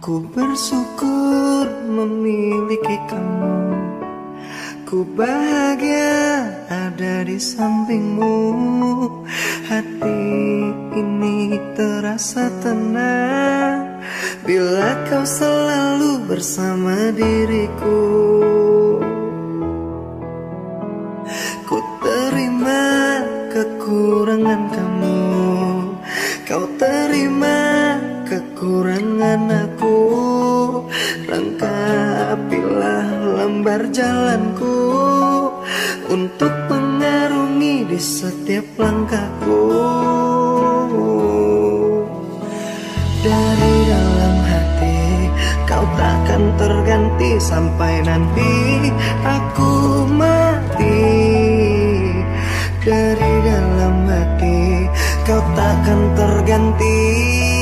Ku bersyukur memiliki kamu. Ku bahagia ada di sampingmu. Hati ini terasa tenang bila kau selalu bersama diriku. Ku terima kekurangan kamu, kau terima kekurangan aku. Lengkapilah lembar jalanku untuk mengarungi di setiap langkahku. Dari dalam hati kau takkan terganti sampai nanti aku mati. Dari dalam hati kau takkan terganti.